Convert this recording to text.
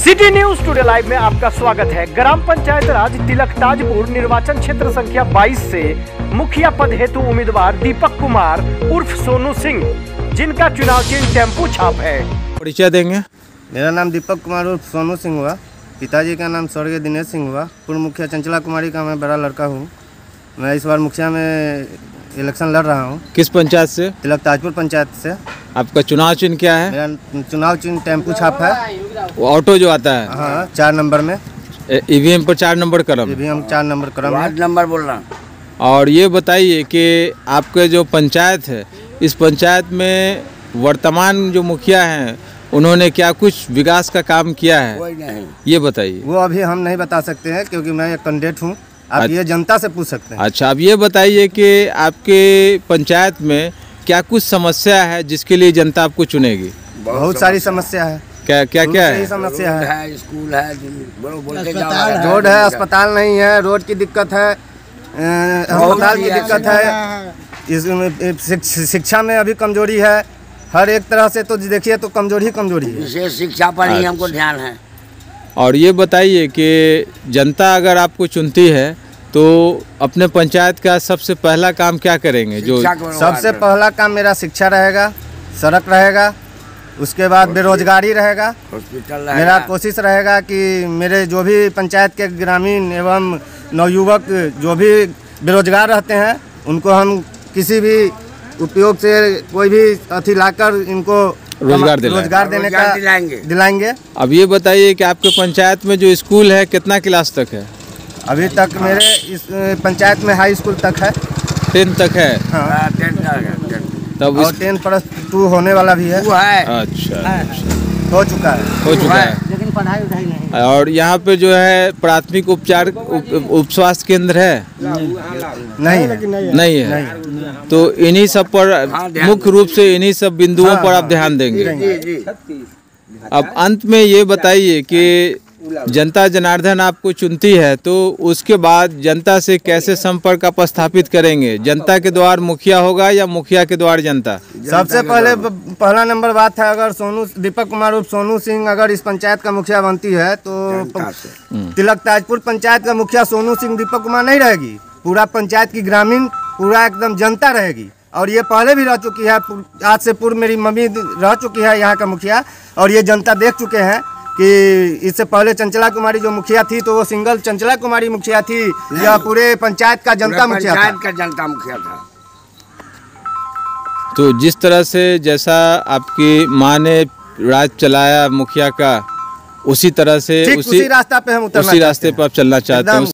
City news today live में आपका स्वागत है। ग्राम पंचायत राज तिलक ताजपुर निर्वाचन क्षेत्र संख्या 22 से मुखिया पद हेतु उम्मीदवार दीपक कुमार उर्फ सोनू सिंह, जिनका चुनाव चिन्ह टेम्पू छाप है। परिचय देंगे। मेरा नाम दीपक कुमार उर्फ सोनू सिंह हुआ। पिताजी का नाम स्वर्गीय दिनेश सिंह हुआ। पूर्व मुखिया चंचला कुमारी का मैं बड़ा लड़का हूँ। मैं इस बार मुखिया में इलेक्शन लड़ रहा हूँ। किस पंचायत से? तिलक ताजपुर पंचायत से। आपका चुनाव चिन्ह क्या है? मेरा चुनाव चिन्ह टेम्पू छाप है। वो ऑटो जो आता है? हाँ, 4 नंबर में। ईवीएम पर 4 नंबर कलम? ईवीएम 4 नंबर कलम। वार्ड नंबर बोल रहा हूँ। और ये बताइए कि आपके जो पंचायत है, इस पंचायत में वर्तमान जो मुखिया हैं उन्होंने क्या कुछ विकास का काम किया है? कोई नहीं। ये बताइए। वो अभी हम नहीं बता सकते हैं क्योंकि मैं एक कैंडिडेट हूँ। आप ये जनता से पूछ सकते हैं। अच्छा, अब ये बताइए कि आपके पंचायत में क्या कुछ समस्या है जिसके लिए जनता आपको चुनेगी? बहुत सारी समस्या है। क्या है? समस्या है, स्कूल है, रोड है, अस्पताल नहीं है, रोड की दिक्कत है, अस्पताल की दिक्कत है। इसमें शिक्षा में अभी कमजोरी है। हर एक तरह से तो देखिए तो कमजोरी है। विशेष शिक्षा पर ही हमको ध्यान है। और ये बताइए कि जनता अगर आपको चुनती है तो अपने पंचायत का सबसे पहला काम क्या करेंगे? जो सबसे पहला काम मेरा शिक्षा रहेगा, सड़क रहेगा, उसके बाद बेरोजगारी रहेगा, हॉस्पिटल रहेगा। मेरा कोशिश रहेगा कि मेरे जो भी पंचायत के ग्रामीण एवं नवयुवक जो भी बेरोजगार रहते हैं उनको हम किसी भी उपयोग से कोई भी अथी लाकर इनको रोजगार देने का दिलाएंगे। अब ये बताइए कि आपके पंचायत में जो स्कूल है कितना क्लास तक है? अभी तक मेरे इस पंचायत में हाई स्कूल तक है। 10 तक है? हाँ, 10 तब और 10+2 होने वाला भी है। अच्छा, हो चुका है, लेकिन पढ़ाई उठाई नहीं। और यहाँ पे जो है प्राथमिक उपचार उप स्वास्थ्य केंद्र है? नहीं है। तो इन्हीं सब पर मुख्य रूप से इन्हीं सब बिंदुओं पर आप ध्यान देंगे। अब अंत में ये बताइए कि जनता जनार्दन आपको चुनती है तो उसके बाद जनता से कैसे संपर्क आप स्थापित करेंगे? जनता के द्वार मुखिया होगा या मुखिया के द्वार जनता? सबसे पहला नंबर बात है, अगर दीपक कुमार उर्फ सोनू सिंह अगर इस पंचायत का मुखिया बनती है तो तिलक ताजपुर पंचायत का मुखिया सोनू सिंह दीपक कुमार नहीं रहेगी। पूरा पंचायत की ग्रामीण पूरा एकदम जनता रहेगी। और ये पहले भी रह चुकी है। आज से पूर्व मेरी मम्मी रह चुकी है यहाँ का मुखिया, और ये जनता देख चुके हैं कि इससे पहले चंचला कुमारी जो मुखिया थी तो वो सिंगल चंचला कुमारी मुखिया थी या पूरे पंचायत का जनता मुखिया था। तो जिस तरह से जैसा आपकी माँ ने राज चलाया मुखिया का, उसी तरह से उसी रास्ते पे आप चलना चाहते हैं।